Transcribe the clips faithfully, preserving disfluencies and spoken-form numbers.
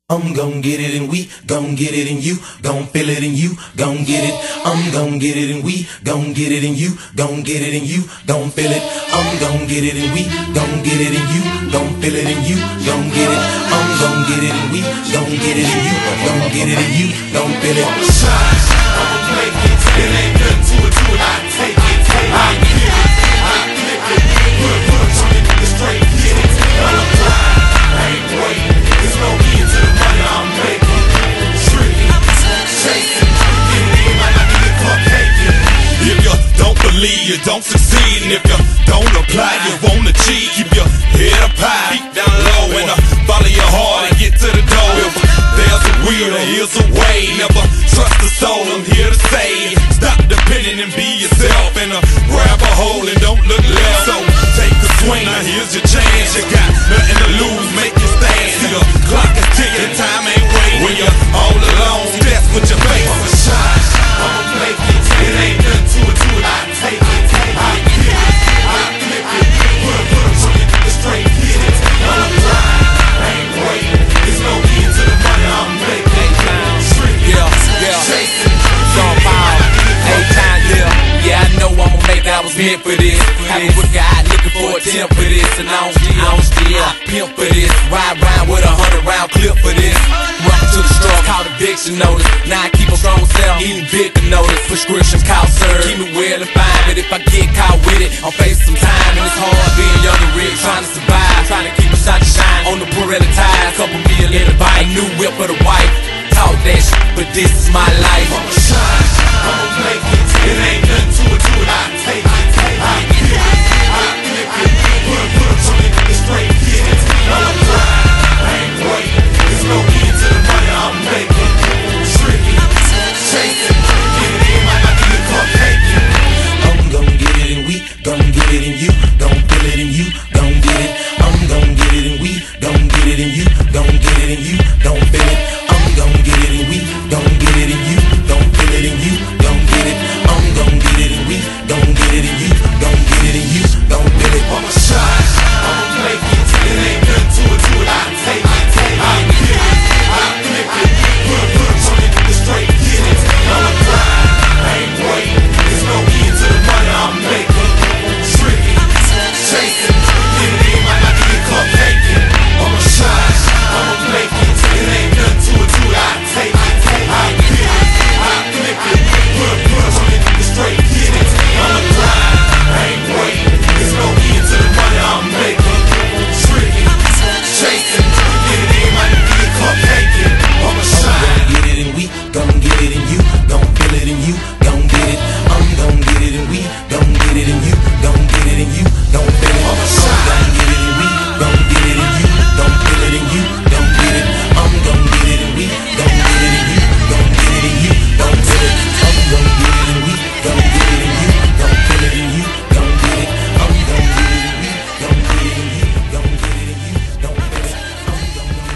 I'm gon' get it and we gon' get it and you gon' feel it and you gon' get it. I'm gon' get it and we gon' get it and you gon' get it and you gon' feel it. I'm gon' get it and we gon' get it and you gon' feel it and you gon' get it. I'm gon' get it and we gon' get it and you gon' get it and you gon' feel it. I'ma shine, I'ma make it. It ain't nothing to it, to it. I take it, take it. I get it, I flip it. Put, put a turn it, nigga straight, get it. I'm blind, I ain't waiting. There's no end to the money I'm making. Tricky, chasing, getting in, might not get caught caking. If you don't believe, you don't succeed. And if you don't apply, you won't achieve. Keep your head up high, feet down low, and uh, follow your heart and get to the door. If there's a will, there is a way. Never trust the soul, I'm here to say. Stop depending and be yourself, and uh, grab a hold and don't look left. So take a swing, now here's your chance. You got nothing to lose, make it stand. See the clock is ticking, time ain't waiting. When you're all alone, that's what you face. I'ma shine, I'ma make it. It ain't nothing to it, to it. I take it, take it. I get it, I flip it. Put a, put a turn it, nigga straight, get it. I'm blind, I ain't waiting. There's no end to the money I'm making. Yeah, yeah, Sean Paul, eight times, yeah. Yeah, I know I'ma make it, I was meant for this. Happy with God, looking for a temp for this. And I don't steal, I don't steal, I pimp for this. Ride round with a hundred round clip for this. Welcome to the struggle, called eviction notice. Now I keep a strong self, eating big to notice. Prescriptions call serve, keep me well and fine. But if I get caught with it, I'm facing some time. And it's hard being young and rich, trying to survive. Trying to keep a shot to shine on the Pirelli tires. Couple million in the bike, a new whip for the wife. Talk that shit, but this is my life. I'ma shine, I'ma make it. It ain't nothing to it, to it. I take it, take it. I get it, I flip it. Put a, put a turn it, nigga straight, get it. I'm blind, I ain't waiting. There's no end to the money I'm making. Tricky, chasing, get it in, might not get caught caking. I'm gon' get it and we gon' get it and you gon' feel it and you gon' get it. I'm gon' get it and we gon' get it and you gon' get it and you gon' feel it. I'm gon' get it and we gon' get it and you gon' feel it and you gon' get it. I'm gon' get it and we gon' get it and you gon' get it and you gon' feel it. I'ma shine, I'ma make it. It ain't nothing to it, to it. I take it, take it. I get it, I flip it. Put a, put a turn it, nigga straight, get it. I'm blind, I ain't waiting. There's no end to the money I'm making. Tricky, chasing, get it in, might not get caught caking. I'ma shine, I'ma make it. It ain't nothing to it, to it. I take it, take it. I get it, I flip it. Put a, put a turn it, nigga straight, get it. I'm blind, I ain't waiting. There's no end to the money I'm making. Tricky, chasing, get it in, might not get caught caking. I'ma shine. I'm gon' get it and we gon' get it and you gon' feel it and you gon' get it. I'm gon' get it and we gon' get it and you gon' get it and you gon' feel it. I'm gon' get it and we gon' get it and you gon' feel it and you gon' get it. I'm gon' get it and we gon' get it and you gon' get it and you gon' feel it. I'm gon' get it and we gon' get it and you gon' feel it and you gon' get it. I'm gon' get it and we gon' get it and you gon' get it and you gon' feel it. I'm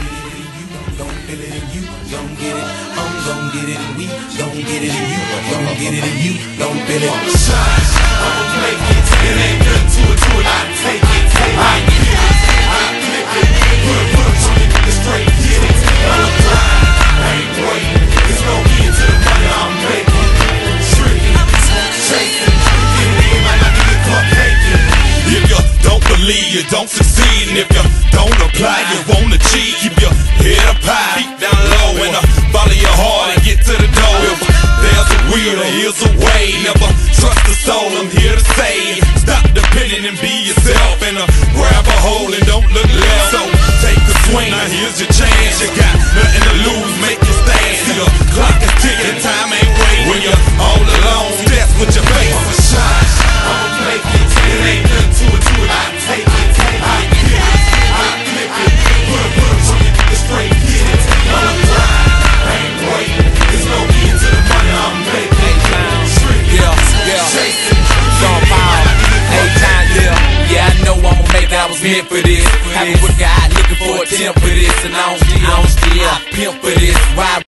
gon' get it and you gon' get it. I'm gon' get it and we gon' get it and you gon' get it and you gon' feel it. I'ma shine, I'ma make it. It ain't nothing to it, to it. I take it, take it. I get it, I flip it. Put a, put a turn it, nigga straight, get it. I'm blind, I ain't waiting. There's no end to the money I'm making. Tricky, chasing, get it in, might not get caught caking. If you don't believe, you don't succeed. And if you don't apply, you won't achieve. Keep your head up high, feet down low, and uh, follow your heart and get to the door. If there's a will, there is a way. Never trust the soul, I'm here to say. Stop depending and be yourself, and uh, grab a hold and don't look left. So take a swing, now here's your chance. You got nothing to lose, make it stand. See the clock is ticking, time ain't waiting. When you're all alone, that's what you face. I'ma shine, I'ma make it. It ain't nothing to it, to it. I take it, take it. I get it, I flip it. Put a, put a turn it, nigga straight, get it. I'm blind, I ain't waiting. There's no end to the money I'm making. yeah, yeah. Chasing, Sean Paul, eight times, yeah. Yeah, I know I'ma make it, I was meant for this. Happy with God, looking for a temp for this. And I don't steal, I don't steal, I pimp for this. Ride